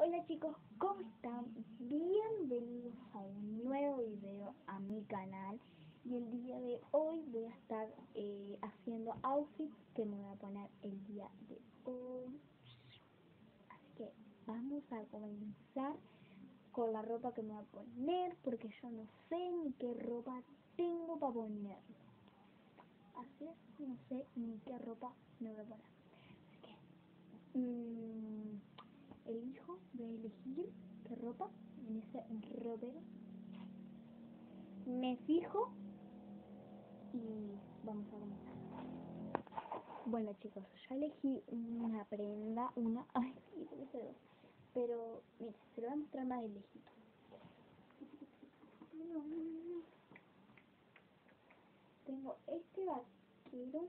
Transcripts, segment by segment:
Hola chicos, ¿cómo están? Bienvenidos a un nuevo video a mi canal. Y el día de hoy voy a estar haciendo outfits que me voy a poner el día de hoy. Así que vamos a comenzar con la ropa que me voy a poner, porque yo no sé ni qué ropa tengo para poner. Así es, no sé ni qué ropa me voy a poner. Así que voy a elegir qué ropa en ese ropero. Me fijo y vamos a comenzar. Bueno chicos, ya elegí una prenda, pero mira, se lo voy a mostrar más de lejito. Tengo este vaquero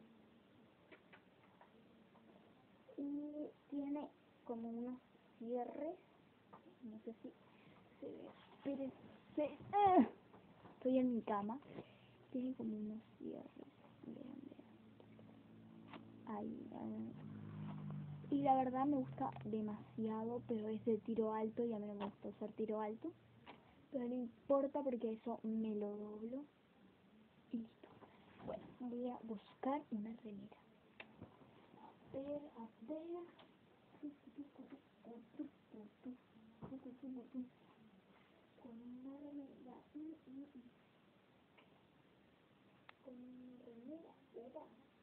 y tiene como unos cierres, no sé si se ve, espérense, estoy en mi cama, tiene como unos cierres, vean. Ahí. Y la verdad me gusta demasiado, pero es de tiro alto y a mí no me gusta usar tiro alto, pero no importa porque eso me lo doblo y listo. Bueno, voy a buscar una remera. A ver. Con una remera. Era.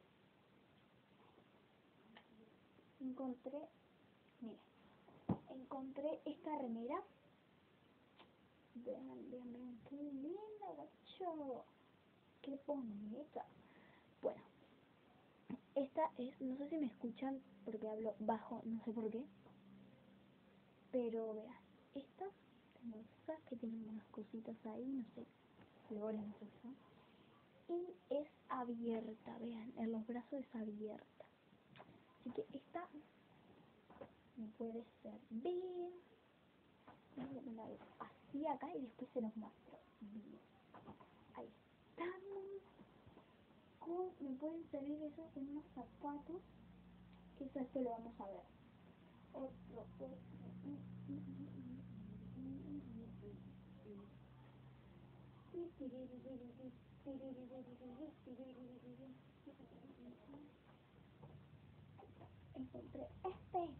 Encontré esta remera. Vean, qué linda, guacho. Qué bonita. Bueno, esta es, no sé si me escuchan porque hablo bajo, no sé por qué. Pero vean, esta hermosa que tiene unas cositas ahí, no sé, flores, no sé qué son. Y es abierta, vean, en los brazos es abierta. Así que esta me puede servir. Vamos a poner así acá y después se los muestro. Bien. Ahí estamos. Me pueden servir eso con unos zapatos, que eso después lo vamos a ver. Otro. Encontré este.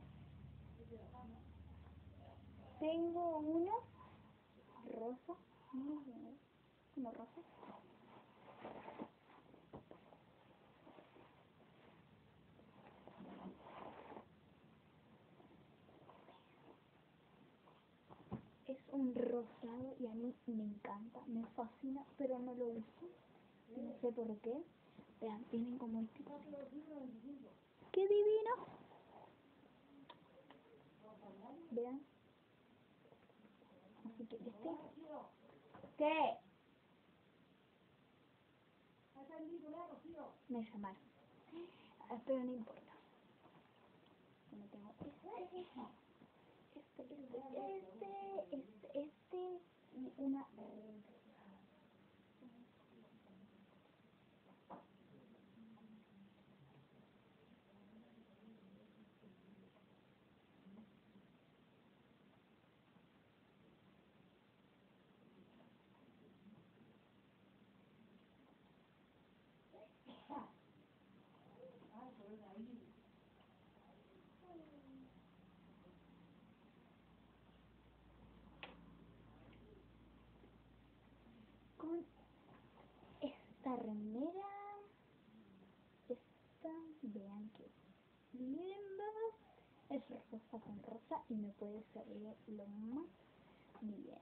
Tengo uno rosa, uno rosa. Es un rosado y a mí me encanta, me fascina, pero no lo uso. No sé por qué. Vean, tienen como este. ¡Qué divino! Vean. Así que este. ¿Qué? Me llamaron. Pero no importa. No tengo este y una. Con esta remera, vean que linda, es rosa con rosa y me puede servir lo más bien.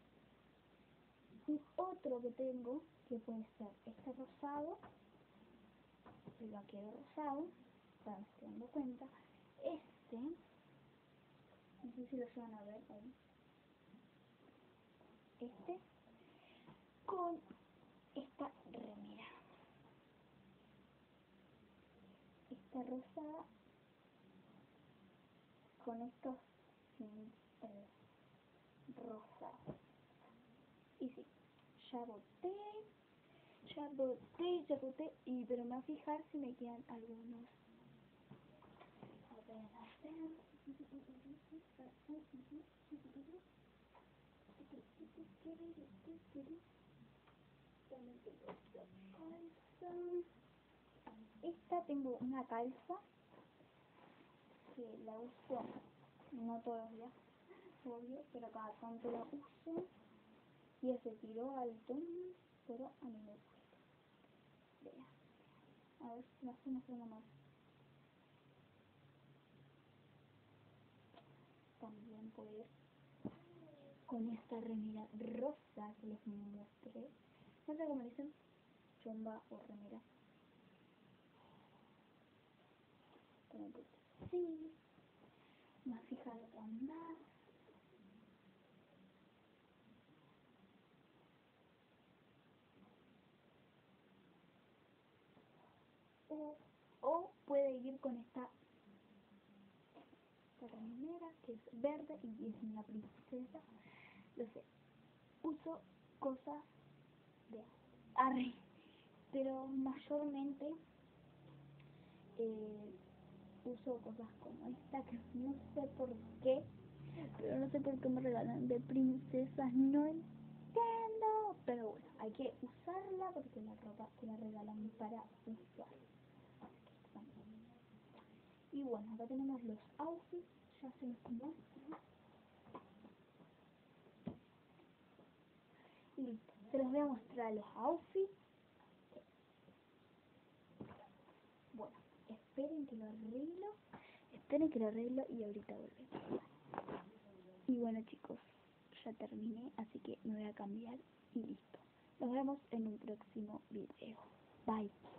Y otro que tengo, que puede ser este rosado, el vaquero rosado, para que me estoy dando cuenta, este, no sé si lo van a ver ahí, este, con esta remera, esta rosada, con estos rosados. Y sí, ya boté, y pero me voy a fijar si me quedan algunos. También tengo esta calza. Esta tengo una calza que la uso no todos los días, obvio, pero cada tanto la uso. Y ese tiro alto, pero a mí me gusta. Vea. A ver si la estoy mostrando más. También pues con esta remera rosa que les mostré. No sé cómo le dicen, chomba o remera. También pues sí. Más fijada otra más. O puede ir con esta remera que es verde y es una princesa. Lo sé, uso cosas de arre, pero mayormente uso cosas como esta que no sé por qué, pero no sé por qué me regalan de princesas, no entiendo, pero bueno, hay que usarla porque la ropa te la regalan para usar. Y bueno, acá tenemos los outfits, ya se los muestro. Y listo, se los voy a mostrar los outfits. Bueno, esperen que lo arreglo y ahorita volvemos. Y bueno chicos, ya terminé, así que me voy a cambiar y listo. Nos vemos en un próximo video. Bye.